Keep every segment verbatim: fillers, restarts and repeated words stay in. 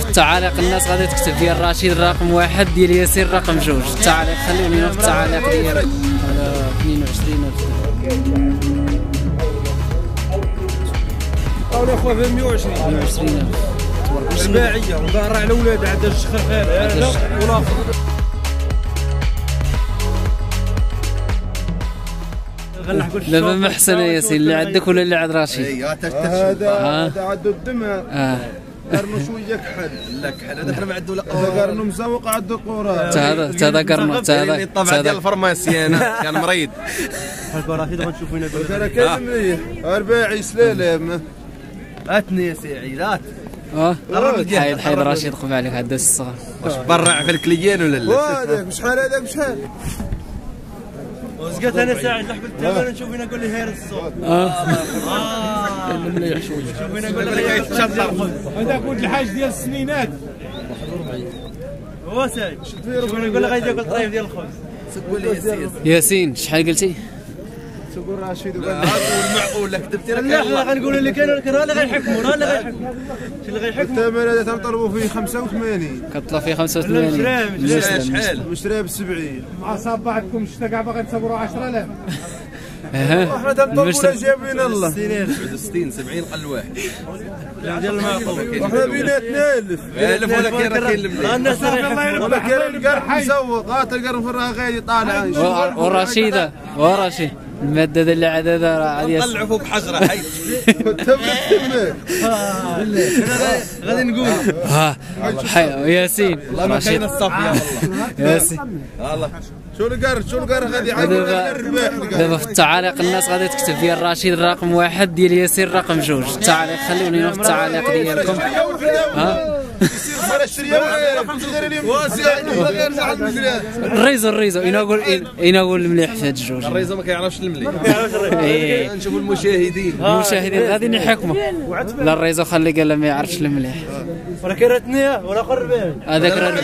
التعاليق الناس غادي تكتب ديال رشيد رقم واحد، ديال ياسين رقم جوج. التعاليق خليو لينا في التعاليق ديال اثنين وعشرين ألف. قولوا اخويا ب مية وعشرين مية وعشرين ألف جماعيه وظاهره على ولادها عندها الشخر هذا والاخر. دابا محسن ياسين اللي عندك ولا اللي عند رشيد؟ هذا هذا عنده الدماء. اه قرنو شويه كحل. لا كحل هذا حنا ما عندو لا هذا قرنو مسوق عنده قرا. حتى هذا حتى هذا قرنو حتى هذا الطبعه ديال الفرماسي انا كان مريض. حكوا رشيد غنشوفوا هنا انا كاين مليح رباعي سلالم. اتني يا سعيدات. اه حيد حيد رشيد قبل عليك هذا الصغار. واش برع في الكليان ولا لا؟ وهذاك شحال هذاك شحال؟ وسقت انا ساعد لحق الثمن نشوف هنا نقول لي هير الصوت. اه اه مليح شويه. شوف هنا نقول لي يتشطر. هذاك ولد الحاج ديال السنينات. هو ساعد. شوف هنا نقول لي غادي ياكل طريف ديال الخبز. سقوا لي ياسين. ياسين شحال قلتي؟ تقول رشيد هذا المعقول لا كذبتي راه لا حنا غنقولوا اللي كاين راه اللي غيحكموا راه اللي غيحكموا. شي اللي غيحكموا. الثمن هذا تنطلبوا فيه خمسة وثمانين. كطلع فيه خمسة وثمانين. شحال؟ مشتريها ب سبعين. مع صباحكم شتا كاع باغي تصوروا عشرة آلاف. احنا تنطلبوا ولا جايبين الله. ستين سبعين قل واحد. ديال المعقول. احنا بيناتنا ألف. ألف ولا كاين راه كاين المليح. الناس ولا كاين القرن مسوق، هات القرن في الراه غادي طالع. ورشيده ورشيد المادة اللي عددها راه غادي طلعوا فوق حجره حي. غادي نقول ها ياسين والله ما كاين الصافيه والله. ياسين والله شو القرن شو القرن غادي دابا في التعاليق الناس غادي تكتب ديال رشيد رقم واحد، ديال ياسين رقم جوج. التعاليق خليو لينا في التعاليق ديالكم. ها الريزو الريزو اين اقول اين اقول مليح في هاد الجوج. الريزو ما كيعرفش المليح. ايه نشوفوا المشاهدين المشاهدين غادي نحكموا. لا الريزو خلي قال ما يعرفش المليح. ولا كرتني ولا قربان هذاك راه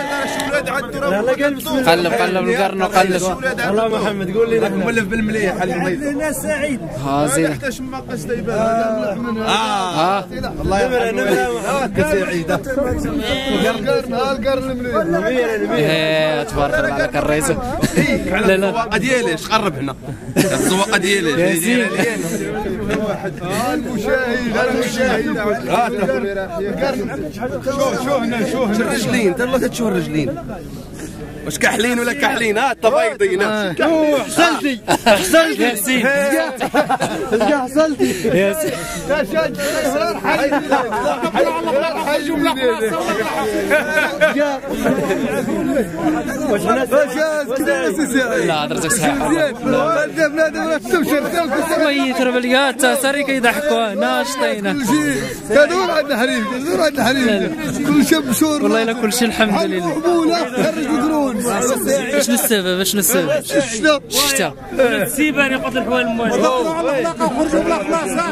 قلب قلب القرن وقلب. والله محمد قول لي مولف بالمليح على الريزو. انا سعيد ها زين حتى ما قص يبان. اه الله يرحمك سعيد. القرن ها القرن المليح. ايه تبارك الله عليك الريزو. لا لا الزواقه ديالي اش قرب هنا الزواقه ديالي ياسين المشاهد المشاهد شو شو هنا شو هنا الرجلين انت والله تشوف الرجلين واش كحلين ولا كحلين. ها التبايضين حصلتي حصلتي ياسين حصلتي ياسين واش لا درتك صحيح ميت ربليات ساري كيضحكوا ناشطين. كدور عندنا حريم كدور عندنا حريم كل شيء بشور والله الا كل شيء الحمد لله. شنو السبب شنو السبب؟ الشتاء الشتاء السيبان يقتل الحوال الموالي. خرجوا بلا خلاص.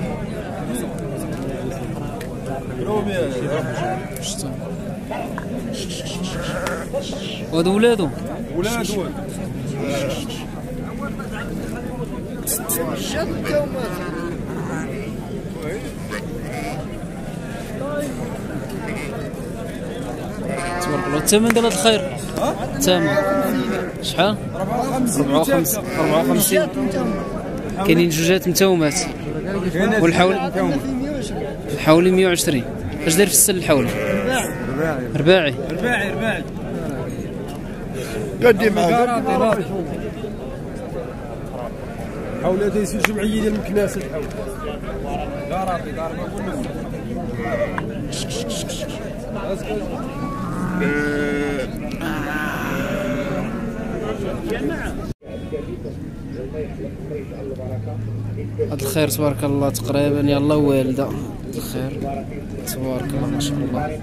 وهادو ولادو ولاد ولاد تبارك الله. الثمن ديال هاد الخير الثمن شحال؟ أربعة وخمسين أربعة وخمسين. كاينين جوجات متومات والحول الحولي مية وعشرين. اش داير في السل الحولي؟ رباعي رباعي رباعي قدم حول دايسين جمعيه ديال المكناسه الحول قراطي هاد الخير تبارك الله تقريبا يلا والده الخير تبارك الله ما شاء الله.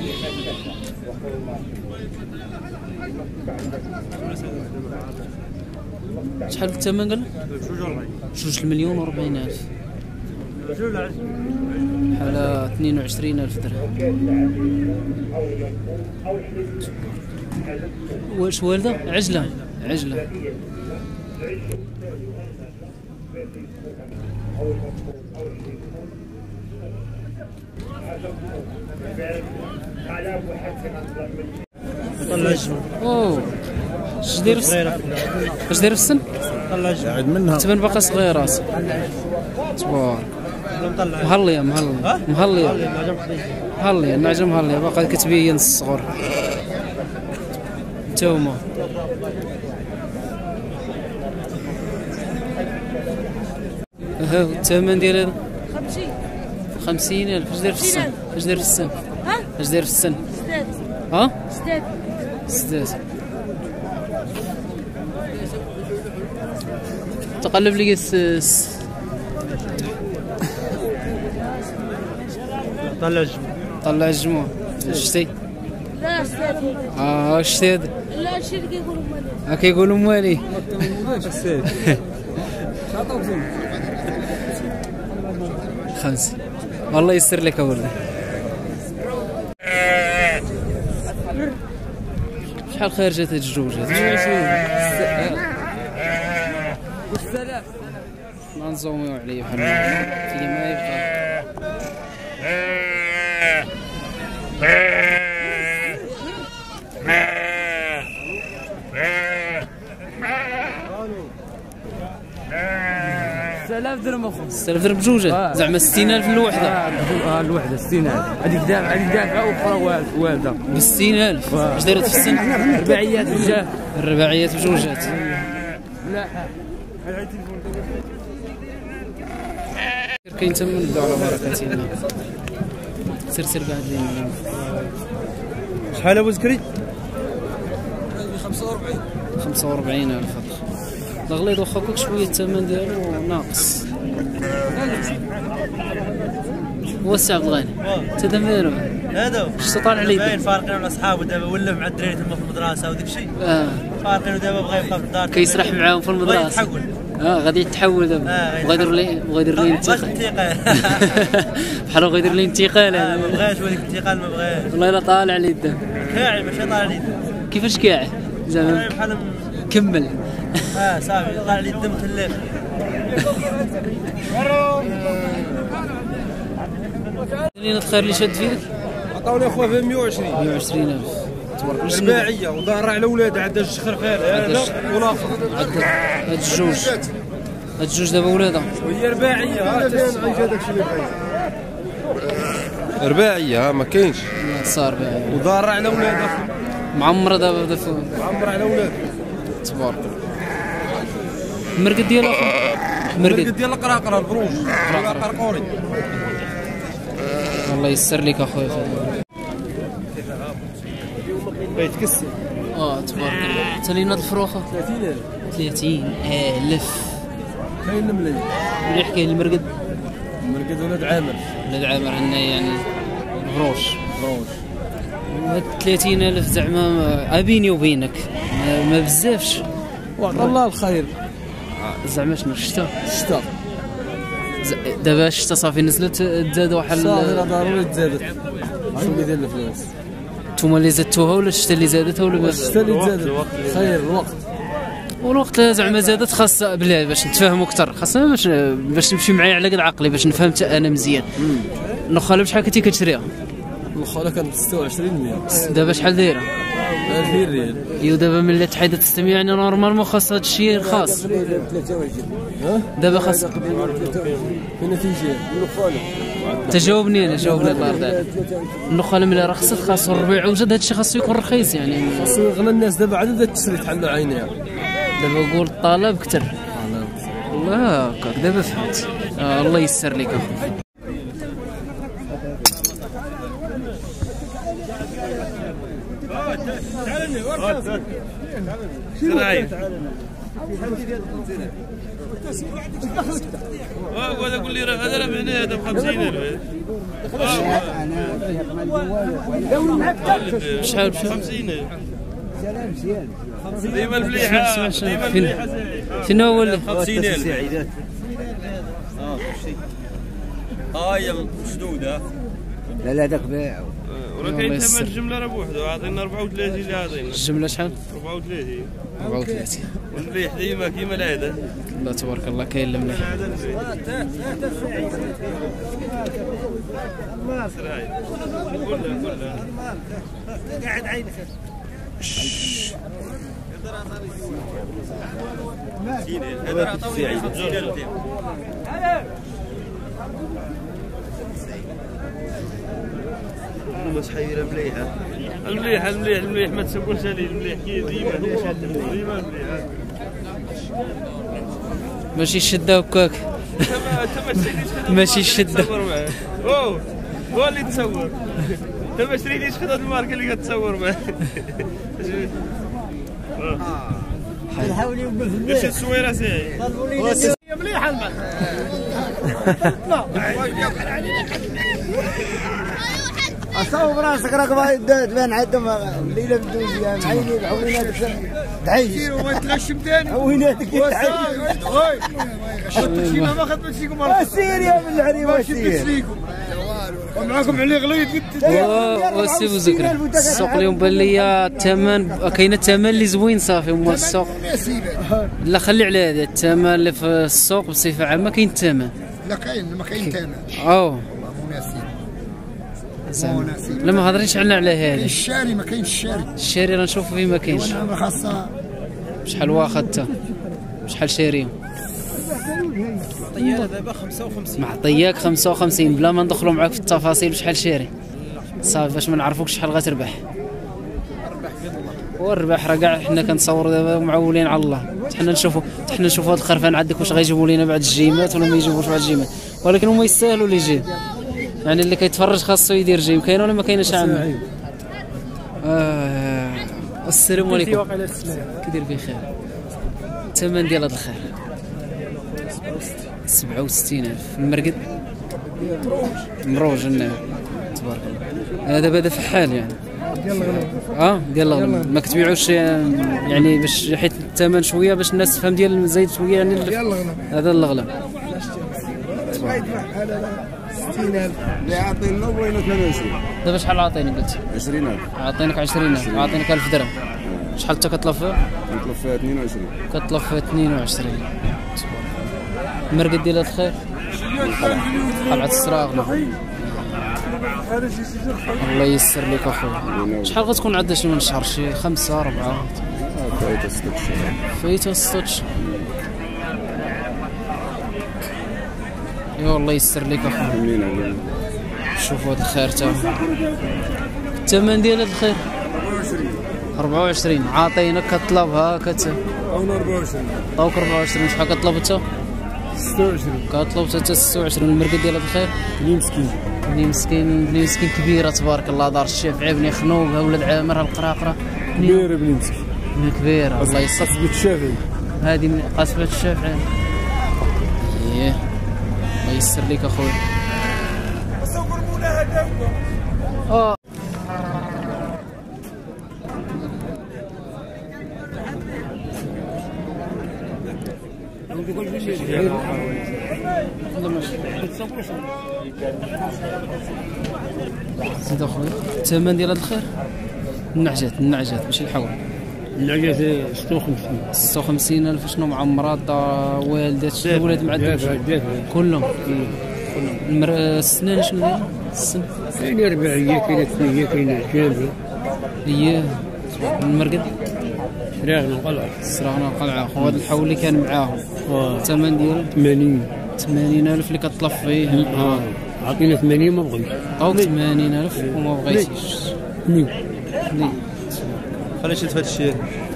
شحال الثمن قال؟ جوج المليون وربعين ألف بحال اثنين وعشرين ألف درهم. واش والده؟ عجلة عجلة. طلع الجمل. اوه اش داير اش داير في السن؟ طلع الجمل. قاعد منها. تبان باقا صغيرات. تبارك. مطلع. مهليه مهليه مهليه مهليه النعجه مهليه باقا كتبين الصغر. نتوما ها الثمن ديال هذا خمسين خمسين ألف. اش داير في السن؟ اش داير في السن؟ ها؟ اش داير في السن؟ سداد ها؟ سداد سدات. تقلب لي الس طلع الجمل. طلع الجموع. شتي؟ لا سداد اه شتي هذا؟ لا هادشي اللي كيقولوا مالي ها كيقولوا موالي. خمسة. والله يسر لك اولاد. شحال خارجة هاد الجوج هاد؟ والسلام. ما نزوميو عليه بحال هكا ما يبقى. ستة آلاف درهم اخو. ستة آلاف درهم بجوجة زعما ستين ألف الوحدة. اه الوحده ستين ألف. هذيك دافعه هذيك دافعه واخرى والده ب ستين ألف. اش دايرة في السن؟ رباعيات بجاه. الرباعيات بجوجات. لا كاين تما نبداو على بركة الله. سير سير قاعد لينا. شحال ابو زكري؟ خمسة وأربعين ألف. الغليظ واخا كوك شوية الثمن ديالو ناقص. هو السي عبد الغني. انت دابا مالو؟ هذا اش طالع عليه؟ باين فارقين مع صحابه دابا ولا مع الدراري تما في المدرسه وداك الشيء. اه فارقين ودابا بغا يبقى في الدار. كيسرح معاهم في المدرسة. يتحول. اه غادي يتحول دابا. آه بغا يدير ليه بغا يدير ليه انتقال. بحال بغا يدير ليه انتقال. ما بغاش وديك الانتقال ما بغاش. والله الا طالع عليه الدم. كاعي ماشي طالع عليه الدم. كيفاش كاع؟ زعما بحال كمل. اه صافي طالع عليه الدم تلاف. خلينا تخير لي شاد فيك. عطاوني اخويا في مية وعشرين. مية وعشرين ألف. تبارك الله. رباعيه وضارع على ولادها عندها جوج خرفان هذا والاخر. هاد الجوج هاد الجوج دابا ولادها. وهي رباعيه ها فين عايشه داكشي اللي بغيت. رباعيه ما كاينش. صار باهي. وضارع على ولادها. معمره دابا بدا في عمر على ولادها. تبارك الله. المرقد ديالها اخو. المرقد المرقد ديال القراقره البروج. القرقوري. الله يسر لك اخويا. يتكسر. اه تبارك الله. تالينا الفروخه ثلاثين ألف. ثلاثين ألف. كاين الملي. مليح كاين المرقد. المرقد ولاد عامر. ولاد عامر عندنا يعني بروش. بروج. هاد ثلاثين ألف زعما بيني وبينك ما, ما بزافش. والله الخير. زعما شنو الشتا؟ الشتا. دابا الشتا صافي نزلت تزاد واحد. صافي راه ضروري تزادت. شنو اللي داير الفلوس؟ نتوما اللي زادتوها ولا الشتا اللي زادتها ولا بس؟ الشتا اللي تزادت. خير الوقت. والوقت زعما زادت خاص بلا باش نتفاهموا اكثر خاصنا باش باش تمشي معايا على قد عقلي باش نفهم حتى انا مزيان. نخاله بشحال كنتي كتشريها؟ الخوله كانت ستة وعشرين مية. دابا شحال دايره؟ ألفين ريال. ايوا دابا ملي تحيدت ستمية يعني نورمالمون خاص هذا الشيء رخاص. ها؟ دابا خاص فين تيجي؟ الخوله. تجاوبني انا جاوبني الله يرضى. النخاله ملي رخصت خاصو الربيع وجد هذا الشيء خاصو يكون رخيص يعني. خاصو يغنى الناس دابا عاد بدات تشري تحل عينيها. دابا قول الطلب كثر. والله هكاك دابا فهمت. آه الله يسر لك اخويا. وهذا يقول لي هذا راه معناه هذا ب خمسين ألف. شحال بشحال؟ خمسين ألف. ديما الفليحة ديما الفليحة فين هو اللي خمسين ألف. اه هي مشدودة. لا لا هذاك باع. وراه كاين ثمن الجمله راه بوحدو عاطينا أربعة وثلاثين اللي عاطينا. الجمله شحال؟ أربعة وثلاثين. أربعة وثلاثين. والمليح ديما كيما العاده. الله تبارك الله كاين المليح. كلها كلها. قاعد عينك. هذا عطاوني مسحيره مليحه. المليح المليح المليح ما تسولش عليه المليح كي ديما ديما مليح. ماشي الشده هكاك. ماشي الشده. اوه هو اللي تصور. انت ما شريتيش خذ هذه الماركه اللي كتصور معاه. حاول يوقف باش التصويره ساهي. مليحه الماء. اصور راسك راك باغي تبان عندهم الليله بدوز يا معيني عويناتك دعي وما تغشم ثاني عويناتك دعي شي ما خدمت فيكم سير يا من العريمه سير ومعاكم علي غليظ وسي بوزكري السوق اليوم بان ليا الثمن كاين الثمن اللي زوين صافي هما السوق لا خلي على هذا الثمن اللي في السوق بصفه عامه كاين الثمن لا كاين ما كاين ثمن اوه مناسب لا ما هضريش عنا على هذا الشاري ما كاينش الشاري الشاري راه نشوف فيه ما كاينش خاصه شحال واخد انت شحال شاريهم طياره دابا خمسة وخمسين معطياك خمسة وخمسين بلا ما ندخلوا معاك في التفاصيل شحال شاري صافي باش ما نعرفوك شحال غتربح والربح راه كاع حنا كنصوروا دابا معولين على الله حنا نشوفوا حنا نشوفوا هذا الخرفان عندك واش غيجيبوا لينا بعد الجيمات ولا ما يجيبوش بعد الجيمات ولكن هما يستاهلوا اللي يجي يعني اللي كيتفرج خاصو يدير جيم كاين ولا ما كاينش عام آه السلام عليكم كيدير بخير الثمن ديال هذا الخير سبعة وستين ألف المرقد مروج النعم تبارك الله هذا بدا فحال يعني ديال الغنم اه ديال الغنم ما كتبيعوش يعني باش حيت الثمن شويه باش الناس تفهم ديال زايد شويه يعني ديال الغنم هذا الغنم ستين ألف اللي عاطينا بغينا ثمانية وعشرين دابا شحال عاطيني قلت عشرين ألف عاطينك عشرين ألف عاطينك ألف درهم شحال انت كطلب فيها؟ كنطلب فيها اثنين وعشرين كطلب فيها اثنين وعشرين المرقد ديال هاد الخير قلعة السراغنة الله ييسر لك اخويا شحال غتكون عندها شي من شهر شي خمسة أربعة فايتة ستة شهور فايتة ستة شهور يا الله ييسر لك اخويا منين علينا شوفوا هاد الخير تا الثمن ديال هاد الخير أربعة وعشرين عاطينك كطلبها كت أنا أربعة وعشرين عطاوك أربعة وعشرين شحال كطلب انت؟ ستة وعشرين كطلب حتى ستة وعشرين المرقد ديال هاد الخير بني مسكين بني مسكين بني مسكين كبيرة تبارك الله دار الشافعي بني خنوق ولاد عامر القراقرة كبيرة بني مسكين بني كبيرة الله يسر قصبة الشافعي هادي من قصبة الشافعي ايه الله يسر لك اخويا اه زيد اخويا الثمن ديال هاد الخير النعجات النعجات ماشي الحول النعجات ستة وخمسين ستة وخمسين ألف شنو مع مرات والدات الولاد معدوش كلهم كلهم المر... السنان شنو داير السن كاين رباعية كاين ثنية كاين جامبة اييه المرقد سراغنا قلعة سراغنا قلعة خو هذا الحول اللي كان معاهم الثمن ديالو ثمانين ثمانين ألف اللي كطلب فيه اه عطينا ثمانين ما بغيتش عطاوك ثمانين ألف وما بغيتيش ني ني خلينا نشد في هذا الشيء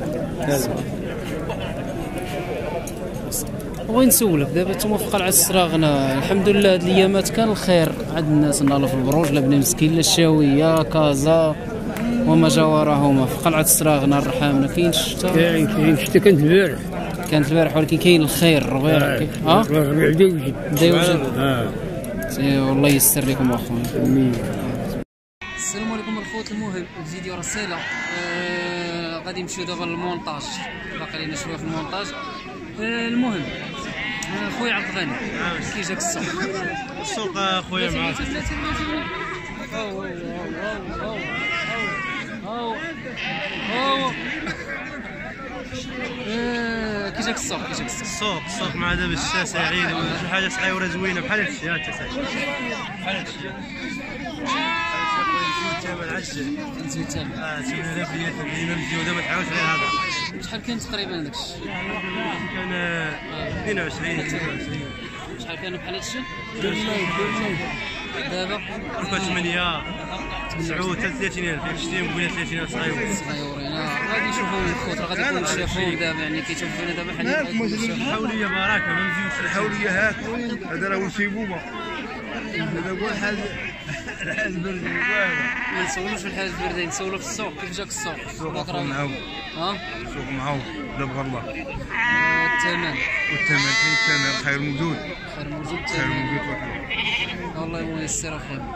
بغيت نسولك دابا نتوما في قلعة السراغنة الحمد لله هاد الايامات كان الخير عند الناس لا في البروج لا بني مسكين لا الشاوية كازا وما جاورهما في قلعة السراغنة الرحامنة كاين الشتا كاين كاين الشتا كانت البارح كانت البارح ولكن كاين الخير الربيع اه الربيع بدا يوجد بدا يوجد اه والله ييسر لكم اخويا امين السلام عليكم الخوت المهم الفيديو رسالة آه غادي نمشيو دابا للمونتاج باقي لينا شويه في المونتاج آه المهم آه خويا عبد الغني كي جاك السوق السوق خويا معاك أو أو أو أو كي جاك السوق كي جاك السوق السوق السوق مع دابا الشتا سعيد وشي حاجه صغيره زوينه بحال هاد الشيء هاد سعيد بحال هاد الشيء الثمن عجل نزيد الثمن اه ثمانية آلاف ريال تقريبا مزيوده ما تعاودش غير هذا. شحال كان تقريبا هذاك الشيء؟ كان اثنين وعشرين اثنين وعشرين. شحال كانوا بحال هاد الشيء؟ دابا ألف وثمانية تسعة وثلاثين ألف شتيهم بغينا ثلاثين ألف صغيور صغيورين. غادي يشوفوا الخوت غادي يكونوا شافوهم دابا يعني كيشوفوا فينا دابا حنا الحوليه بركه ما مزيوش الحوليه هاك هذا راه سيبوبه هذا هو الحاج الحاج برد ما نسولوش في الحاج البردين نسولو في السوق كيف جاك السوق السوق معاهم ها السوق معاهم لا بغى الله الثمن والثمن كاين الثمن خير موجود خير موجود خير الثمن موجود الله ييسر اخويا.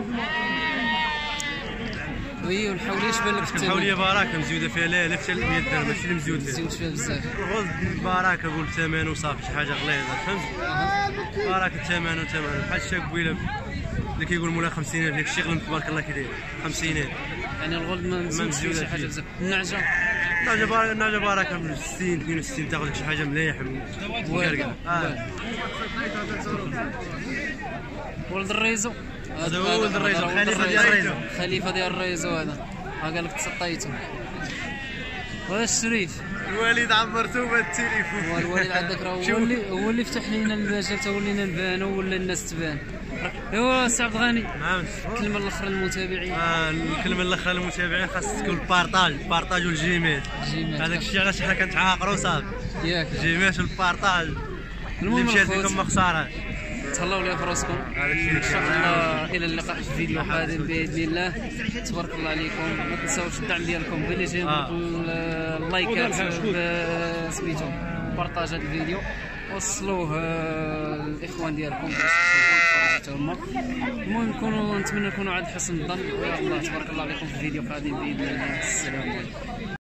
وي والحوليه اش بان لك في الثمن؟ الحوليه بركه مزيوده فيها لا لا حتى مية درهم ماشي اللي مزيود فيها مزيود فيها بزاف غوز بركه قول ثمن وصافي شي حاجه غليظه فهمت بركه ثمن وثمن بحال الشا قبيله اللي كيقول مولا خمسين ألف داك الشيء غلم تبارك الله كي داير خمسين ألف يعني الغلد ما مزيودش فيه شي حاجه بزاف. النعجه النعجه بركه النعجه بركه من ستين اثنين وستين تاخذ شي حاجه مليحه مكركه اه ولد الريزو هذا هو ولد الريزو الخليفه ديال الريزو خليفه ديال الريزو هذا ها قال لك تسطيتو. وهذا الشريف الوالد عمرتو بالتليفون هو الوالد عندك راه هو اللي هو اللي فتح لينا المجال تا ولينا نبانو ولا الناس تبان. ايوا سي عبد الغني نعم الكلمه الاخرى للمتابعين. اه الكلمه الاخرى للمتابعين خاص تكون البارطاج البارطاج والجيميل هذاك الشيء علاش حنا كنتعاقروا صافي ياك الجيميل والبارطاج اللي مشات لكم ما خساره. تهلاو لي فراسكم ان شاء الله. الى اللقاء في فيديو قادم باذن الله. تبارك الله عليكم. ما تنساوش الدعم ديالكم بالجيم اللايكات سميتو بارطاج هذا الفيديو وصلوه الاخوان ديالكم باش يشوفوا حتى هما. المهم نكونوا نتمنى نكونوا عند حسن الظن. الله تبارك الله عليكم في فيديو قادم باذن الله. السلام عليكم.